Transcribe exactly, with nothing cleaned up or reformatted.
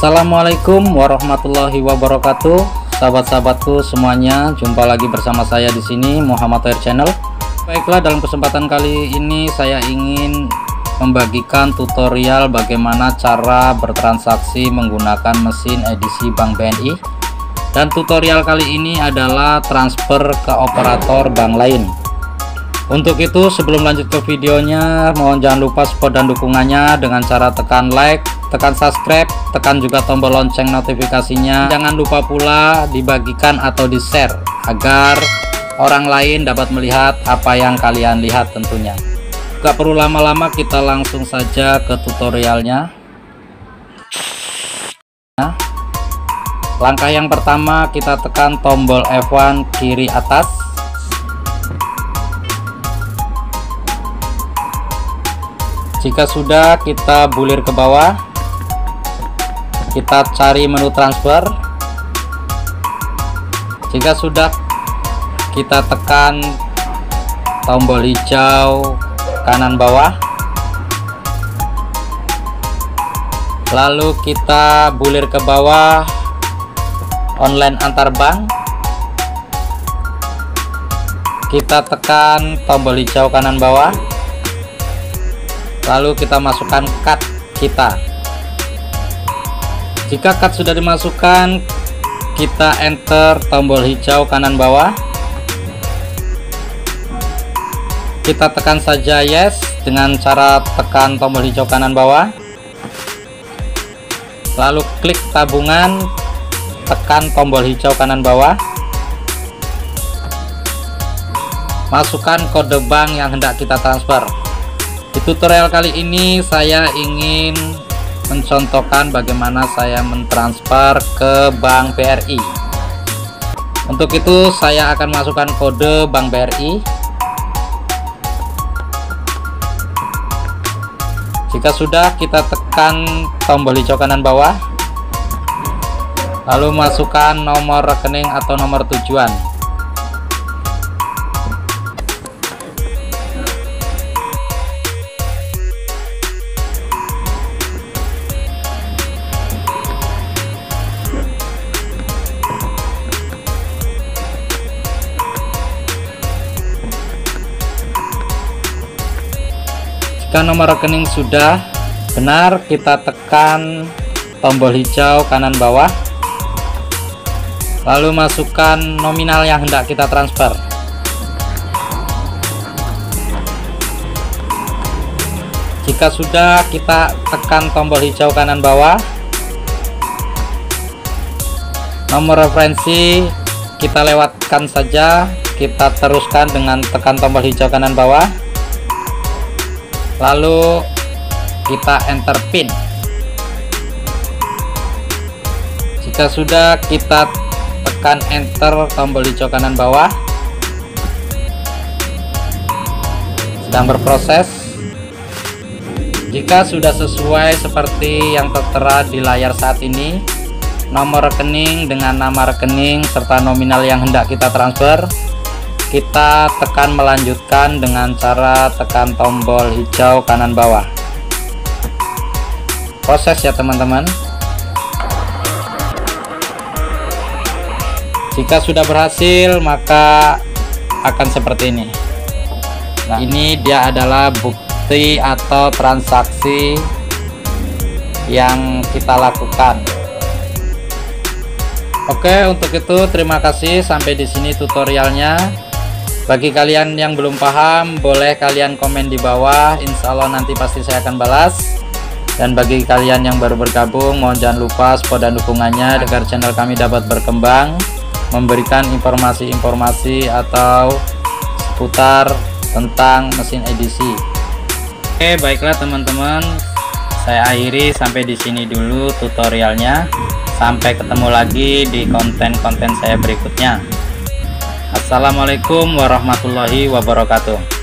Assalamualaikum warahmatullahi wabarakatuh, sahabat-sahabatku semuanya. Jumpa lagi bersama saya di sini, Muhammad Air Channel. Baiklah, dalam kesempatan kali ini saya ingin membagikan tutorial bagaimana cara bertransaksi menggunakan mesin edisi Bank B N I. Dan tutorial kali ini adalah transfer ke operator bank lain. Untuk itu, sebelum lanjut ke videonya, mohon jangan lupa support dan dukungannya dengan cara tekan like, tekan subscribe, tekan juga tombol lonceng notifikasinya. Jangan lupa pula dibagikan atau di share agar orang lain dapat melihat apa yang kalian lihat tentunya. Gak perlu lama-lama, kita langsung saja ke tutorialnya. Nah, langkah yang pertama, kita tekan tombol F satu kiri atas. Jika sudah, kita bulir ke bawah, kita cari menu transfer. Jika sudah, kita tekan tombol hijau kanan bawah, lalu kita bulir ke bawah, online antar bank. Kita tekan tombol hijau kanan bawah, lalu kita masukkan cut kita. Jika cut sudah dimasukkan, kita enter tombol hijau kanan bawah, kita tekan saja yes dengan cara tekan tombol hijau kanan bawah, lalu klik tabungan, tekan tombol hijau kanan bawah, masukkan kode bank yang hendak kita transfer. Di tutorial kali ini saya ingin mencontohkan bagaimana saya mentransfer ke Bank B R I. Untuk itu saya akan masukkan kode Bank B R I. Jika sudah, kita tekan tombol hijau kanan bawah, lalu masukkan nomor rekening atau nomor tujuan. Jika nomor rekening sudah benar, kita tekan tombol hijau kanan bawah, lalu masukkan nominal yang hendak kita transfer. Jika sudah, kita tekan tombol hijau kanan bawah, nomor referensi kita lewatkan saja, kita teruskan dengan tekan tombol hijau kanan bawah, lalu kita enter pin. Jika sudah, kita tekan enter tombol hijau kanan bawah. Sedang berproses. Jika sudah sesuai seperti yang tertera di layar saat ini, nomor rekening dengan nama rekening serta nominal yang hendak kita transfer, kita tekan melanjutkan dengan cara tekan tombol hijau kanan bawah. Proses ya teman-teman. Jika sudah berhasil, maka akan seperti ini. Nah, ini dia adalah bukti atau transaksi yang kita lakukan. Oke, untuk itu terima kasih, sampai di sini tutorialnya. Bagi kalian yang belum paham, boleh kalian komen di bawah, insya Allah nanti pasti saya akan balas. Dan bagi kalian yang baru bergabung, mohon jangan lupa support dan dukungannya agar channel kami dapat berkembang, memberikan informasi-informasi atau seputar tentang mesin edisi. Oke, baiklah teman-teman, saya akhiri sampai di sini dulu tutorialnya. Sampai ketemu lagi di konten-konten saya berikutnya. Assalamualaikum warahmatullahi wabarakatuh.